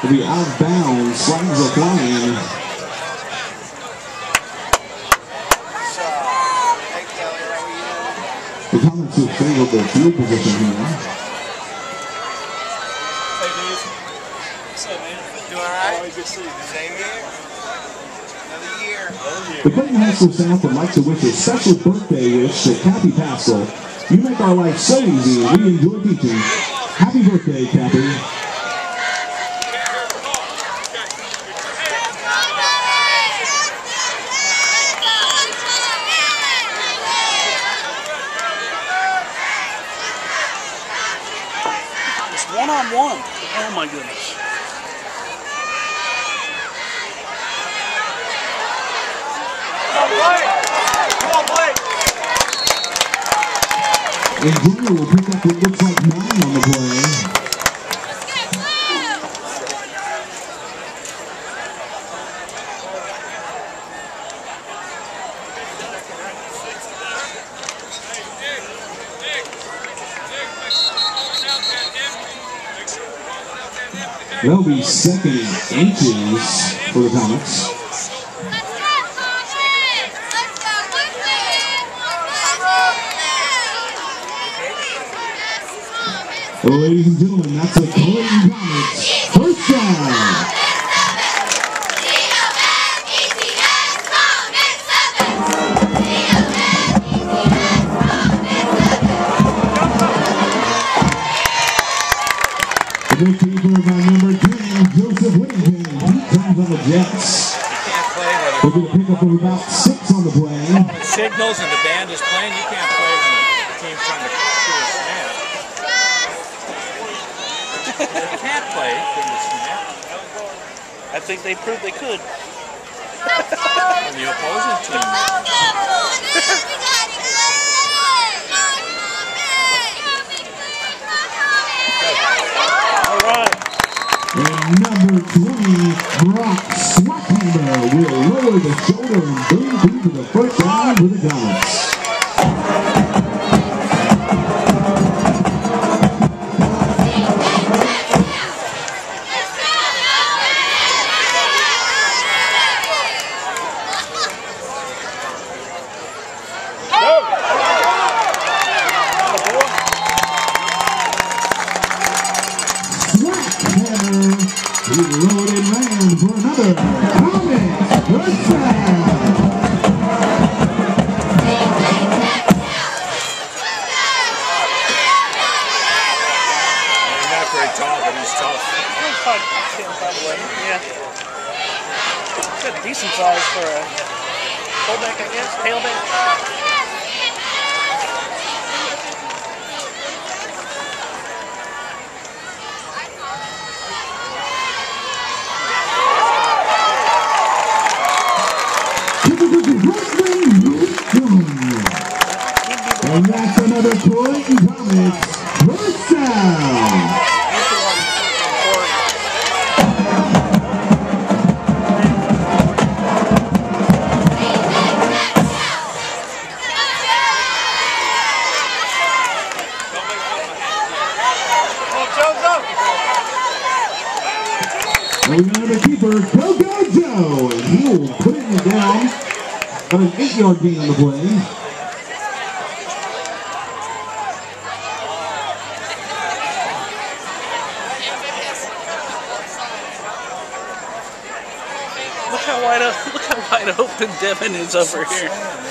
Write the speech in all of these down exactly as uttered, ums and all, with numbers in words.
will be out of bounds. Flags are flying. The Comets have favored their field position here. Hey, dude. What's up, man? You all right? Always good to see you. Same here. Another year. Another year. The Clayton High School staff would like to wish a special birthday wish to Kathy Pascal. You make our life so easy and we enjoy teaching. Happy birthday, Kathy. One on one. Oh my goodness. Come on, Blake. And Junior will pick up what looks like nine on the play. That'll be second inches for the Comets. Well, ladies and gentlemen, that's a Clayton Comets first down. The goalkeeper by number ten, Joseph Whittington, he comes on the Jets. We're going to pick up of about six on the play. It signals and the band is playing. You can't play when the team's trying to do a snap. You can't play when the snap. I think they proved they could. And the opposing team. All right. And number twenty, Brock Swackhammer will lower the shoulder and boom through to the first down for the Comets. He loaded man for another Comets first down. He's not very tall, but he's tough. He's probably ten, five eleven. Yeah. He's got a decent size for a fullback, I guess. Tailback. And that's another Clayton Comets first down. And we got the keeper, Go Go Joe, and he will put it down on an eight-yard gain on the play. Look how wide open, look how wide open Devin is over here.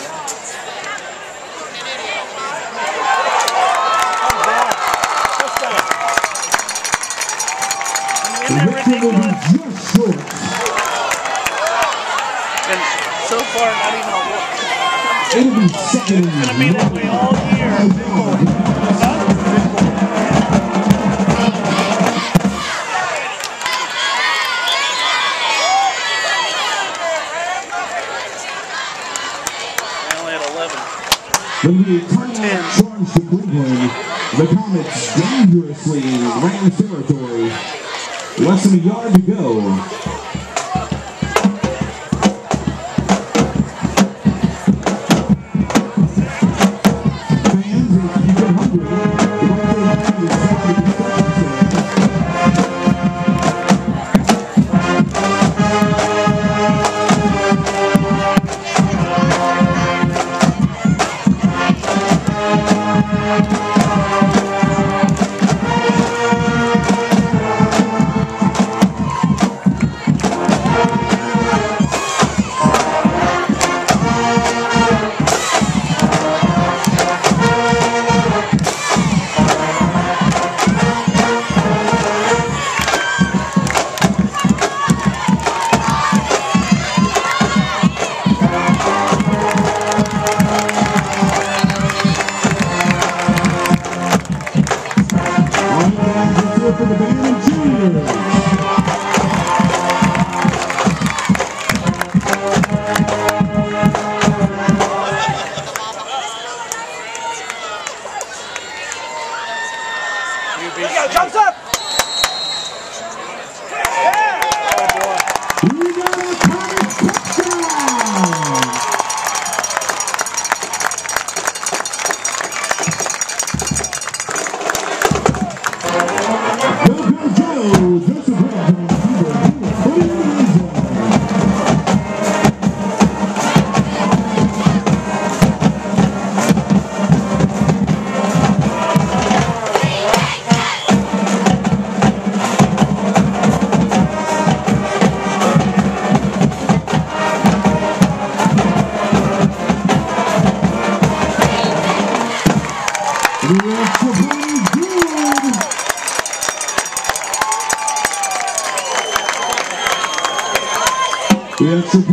The victory will be just short. And so far, not even a look. It'll be second. It's gonna be that way all year. Huh? When we turn out charge to Cleveland, the Comets dangerously in Rams territory. Less than a yard to go. Fans, if you get hungry, the birthday party is set for the right, guys, let's do it for the band and juniors. Jumps up! We got a Comets touchdown! Go, go, Joe! Joseph Grant on the keyboard. Put it in the end zone. We have